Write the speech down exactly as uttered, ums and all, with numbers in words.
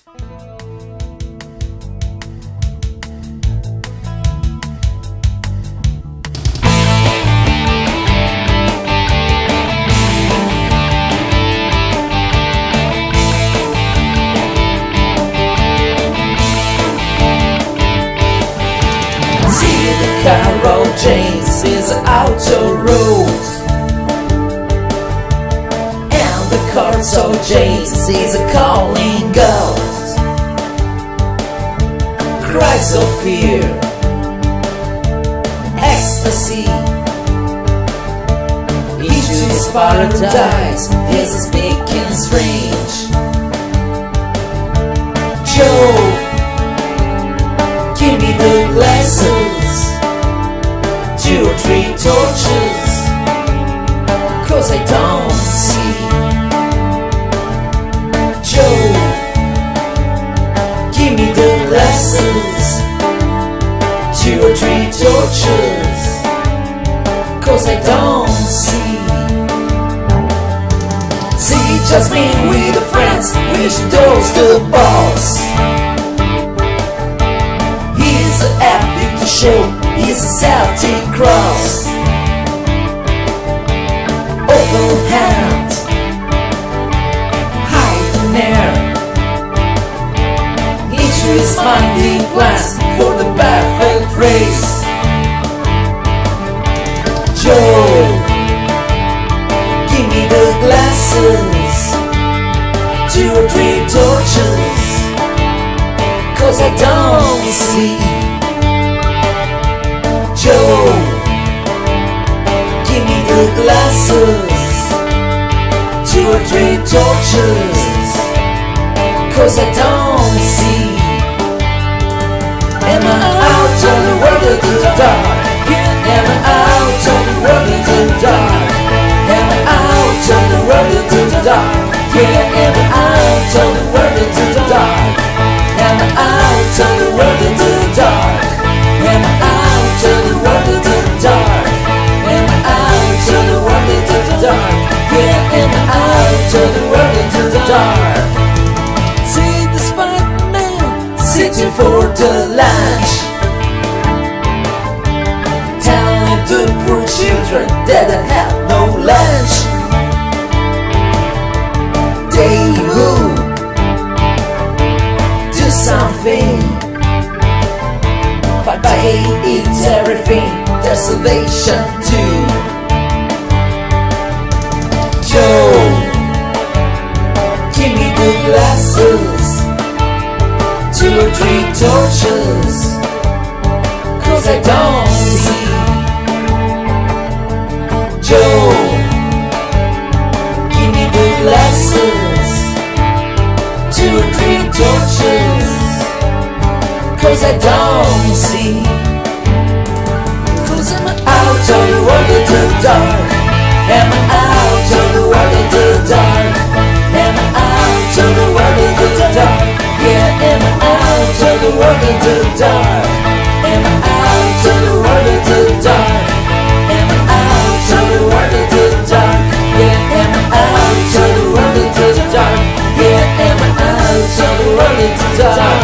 Carol James is auto road, and the cards of James is a calling out. Cries of fear, ecstasy, into his paradise, he's speaking strange. Joe, give me the glasses, two or three torches, cause I don't see. Joe, give me the glasses, two or three torches, cause I don't see. See Jasmine with the friends, which does the boss. He's epic to show, he's a Celtic cross. Open hand, hide in air, into his minding plans for the perfect race. Joe, give me the glasses, two or three torches, cause I don't see. Joe, give me the glasses, two or three torches, cause I don't see. Am I out on the world in the dark? Am I out on the world in the dark? Am I out on the world in the dark? Yeah, am I out on the world in the dark? Am I out on the world in the dark? Am I out on the world in the dark? Am I out on the world in the dark? Yeah, am I out on the world in the dark? See the Spider-Man sitting for the lunch, telling the poor children that they have no lunch. They will do something, but they eat everything, their salvation too. Joe, give me the glasses, two or three torches, cause I don't see. Joe, give me the glasses, two or three torches, cause I don't see. Cause I'm out on the world in the dark. Am I out on the world in the dark? Am I out on the world in the dark? Yeah, am I out on the world in the dark? Am I out on the world in the dark? Am I out on the world in the dark? Yeah, am I out on the world in the dark? Yeah, am I out on the world in the dark?